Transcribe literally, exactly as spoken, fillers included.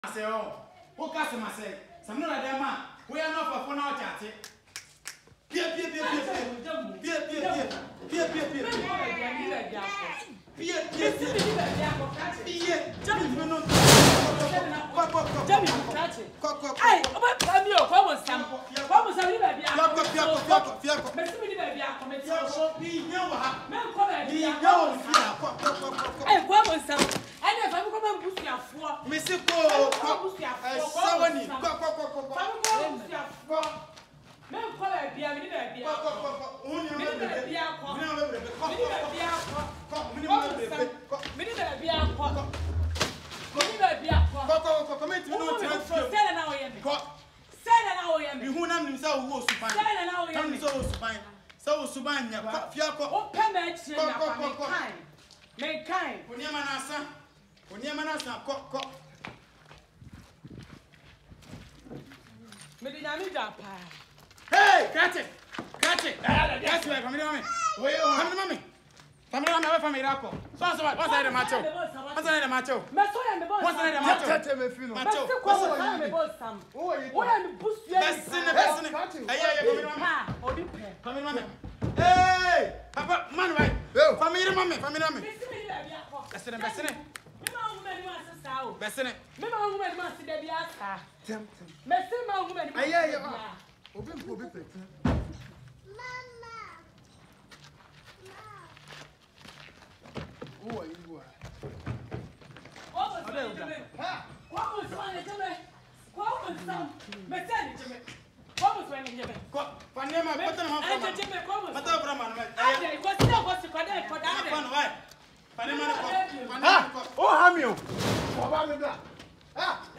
say oh, what customer say? Some no like that man. We are not for phone out chat. Pia pia pia pia pia pia pia pia pia pia pia. Pia pia pia. Jump you know. Jump you catch it. Hey, about time you come on Sam. Come on Sam baby. Fiako fiako fiako. Me see me baby come tell. Be nyawa. Me come baby. Nyawa fiako. Hey, come on Sam. I never come and boost your four. Me see go. Sawani. Go go go go. Go. Me call a beer, me a beer. Me a beer. Me a beer. Me a beer. Me a beer. Come into no time. Say it now, Yemi. Say it now, Yemi. You who himself who was Suban. Say it now, Yemi. So Suban. So Suban. Fiako. Open the chain. Make kind. Unyamanasa. Unyamanasa. Cock cock. Me did not need that pie. Hey, catch it! Catch it! Catch it! Family mommy! Family mommy! Family mommy, where family Darko? So so what? What's that the macho? What's that the macho? What's that the macho? Catch me feel. Macho. What's that the macho? Oh, you. What am boost you? Listen, listen. Hey, hey, family mommy. Odi pe. Family mommy. Hey! Papa, man right. Family mommy, family mommy. Listen, listen. Me ma hu me ma sister o. Listen. Me ma hu me ma sister dey asa. Tem tem. Me se ma hu me ma. Aye aye. Obi mpo obi pete. Mama. Mama. Oh, you go. Oh, so you me. Ha. What was one you me? What was some? Me tell you me. What was when you me? Ko, panema, pata na hapo. Anje me ko. Pata bra man. Anje, ko sio ko si ko dey ko da. Pan why? Panema ko. Ha. Oh, hamio. Ko ba me da. Ha.